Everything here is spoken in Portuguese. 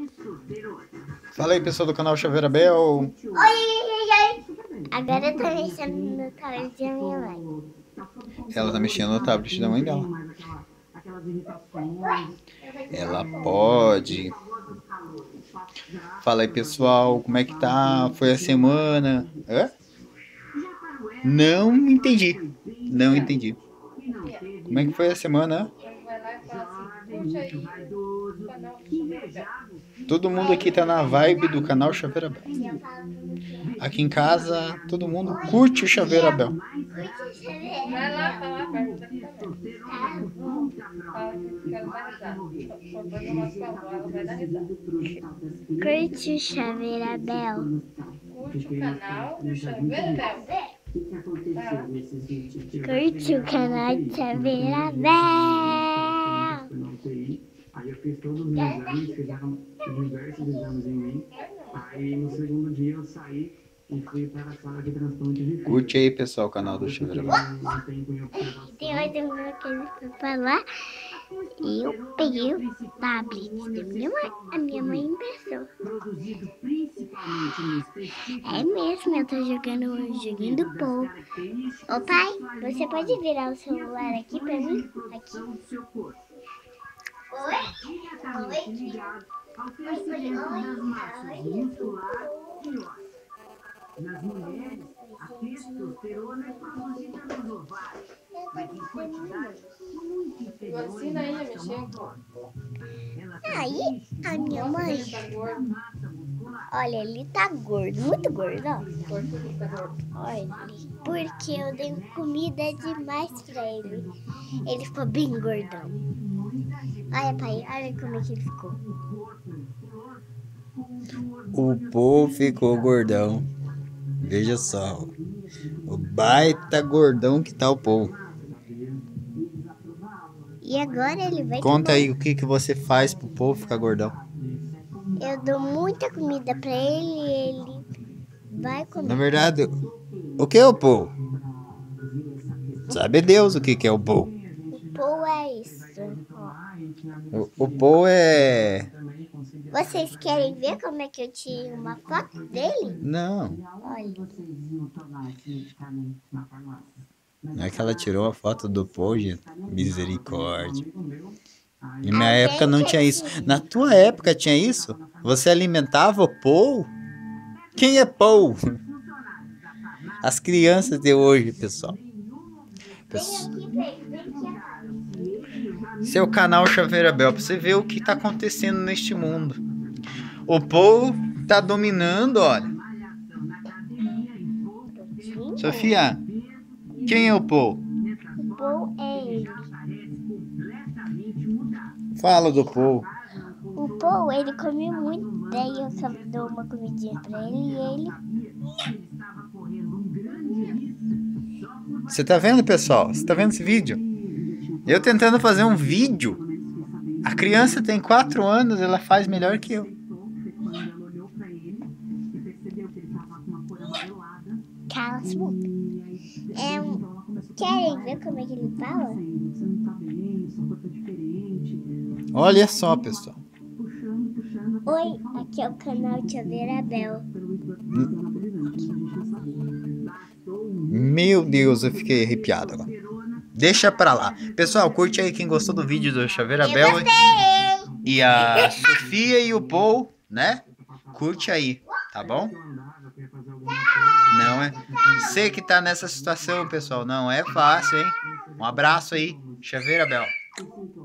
Fala aí, pessoal do canal Chaveira Bel. Oi, oi, oi. Agora eu tô mexendo no tablet da minha mãe. Ela tá mexendo no tablet da mãe dela. Ela pode. Fala aí, pessoal, como é que tá? Foi a semana? Hã? Não entendi. Não entendi. Como é que foi a semana? Todo mundo aqui tá na vibe do canal Chaveira Bel. Aqui em casa, todo mundo curte o Chaveira Bel. Vai lá, fala, Curte o Chaveira Bel. Curte o canal do Chaveira Bel. Curte o canal do Chaveira Bel. Aí eu fiz todos os exames, fizeram diversos exames em mim. Aí no segundo dia eu saí e fui para a sala de transplante de fígado. Curte aí, pessoal, o canal do Chaveira Bel. Tem mais uma coisa pra falar. Eu peguei o tablet da minha mãe. A minha mãe emprestou. É mesmo, eu tô jogando um joguinho do Paul. Ô pai, você pode virar o celular aqui pra mim? Aqui. Oi? Nas mulheres, a testosterona é produzida nos ovários, mas em quantidade muito inferior. Ensina ele a mexer. Aí, a minha mãe. Olha, ele tá gordo, muito gordo, ó. Por que ele tá gordo? Olha, porque eu dei comida demais pra ele. Ele ficou bem gordão. Olha, pai, olha como é que ele ficou. O povo ficou gordão. Veja só. O baita gordão que tá o povo. E agora ele vai Conta aí o que você faz pro povo ficar gordão. Eu dou muita comida pra ele e ele vai comer. Na verdade, o que é o povo? Sabe Deus o que é o povo. O Paul é isso. Ó. O povo é... Vocês querem ver como é que eu tiro uma foto dele? Não. Olha. Não é que ela tirou a foto do povo, gente. Misericórdia. Na minha época não tinha isso. Na tua época tinha isso? Você alimentava o Paul? Quem é Paul? As crianças de hoje, pessoal. Seu canal Chaveira Bel, pra você ver o que tá acontecendo neste mundo. O Paul tá dominando, olha. Sofia, quem é o Paul? O Paul é ele. Fala do Paul. O Paul, ele come muito. Daí eu só dou uma comidinha pra ele e ele... Você tá vendo, pessoal? Você tá vendo esse vídeo? Eu tentando fazer um vídeo. A criança tem 4 anos, ela faz melhor que eu. Cala a boca. Querem ver como é que ele fala? Olha só, pessoal. Oi, aqui é o canal Chaveira Bel. Meu Deus, eu fiquei arrepiado agora. Deixa pra lá. Pessoal, curte aí quem gostou do vídeo do Chaveira Bel. E a Sofia e o Paul, né? Curte aí, tá bom? Não é? Você que tá nessa situação, pessoal, não é fácil, hein? Um abraço aí, Chaveira Bel.